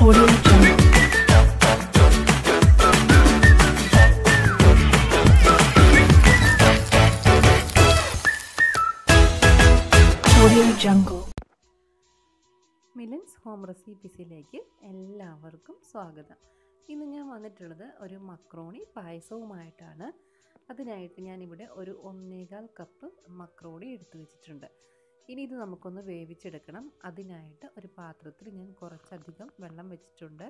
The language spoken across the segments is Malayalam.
Audio Jungle. Audio Jungle. Milan's home റെസിപ്പീസിലേക്ക് എല്ലാവർക്കും സ്വാഗതം. ഇന്ന് ഞാൻ വന്നിട്ടുള്ളത് ഒരു മക്രോണി പായസവുമായിട്ടാണ്. അതിനായിട്ട് ഞാനിവിടെ ഒരു 1.25 കപ്പ് മക്രോണി എടുത്തു വെച്ചിട്ടുണ്ട്. ഇനി ഇത് നമുക്കൊന്ന് വേവിച്ചെടുക്കണം. അതിനായിട്ട് ഒരു പാത്രത്തിൽ ഞാൻ കുറച്ചധികം വെള്ളം വെച്ചിട്ടുണ്ട്.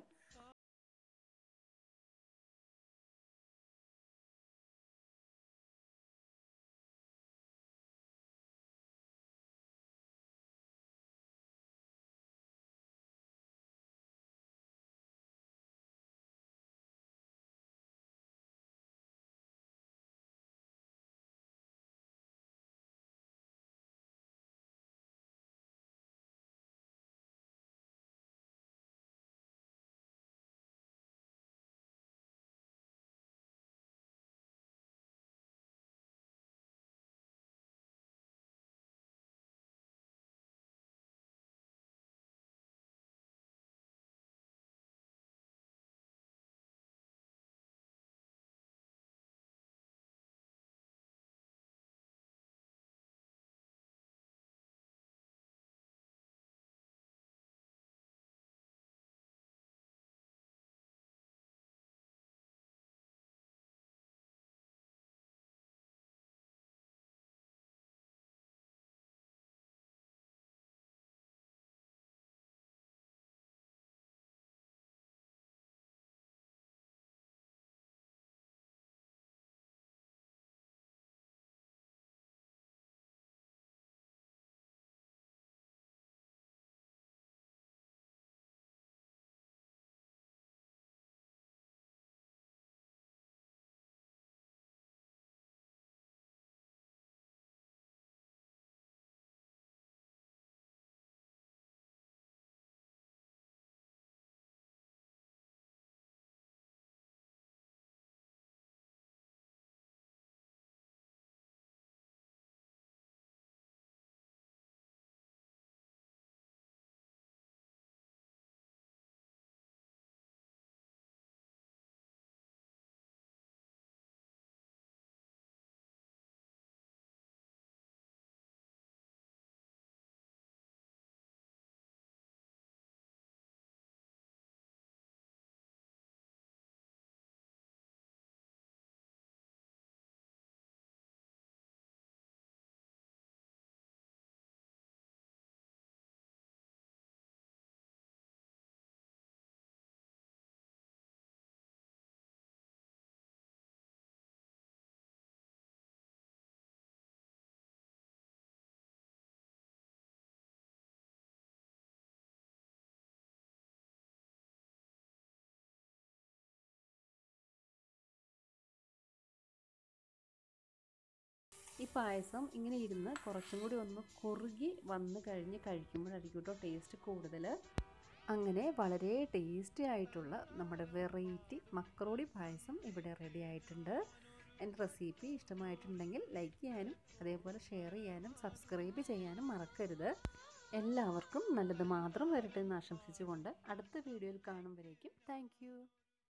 ഈ പായസം ഇങ്ങനെ ഇരുന്ന് കുറച്ചും കൂടി ഒന്ന് കുറുകി വന്ന് കഴിഞ്ഞ് കഴിക്കുമ്പോഴായിരിക്കും കേട്ടോ ടേസ്റ്റ് കൂടുതൽ. അങ്ങനെ വളരെ ടേസ്റ്റി ആയിട്ടുള്ള നമ്മുടെ വെറൈറ്റി മക്രോണി പായസം ഇവിടെ റെഡി ആയിട്ടുണ്ട്. എൻ്റെ റെസിപ്പി ഇഷ്ടമായിട്ടുണ്ടെങ്കിൽ ലൈക്ക് ചെയ്യാനും അതേപോലെ ഷെയർ ചെയ്യാനും സബ്സ്ക്രൈബ് ചെയ്യാനും മറക്കരുത്. എല്ലാവർക്കും നല്ലത് മാത്രം വരട്ടെ എന്ന് ആശംസിച്ചുകൊണ്ട് അടുത്ത വീഡിയോയിൽ കാണുമ്പോഴേക്കും താങ്ക് യു.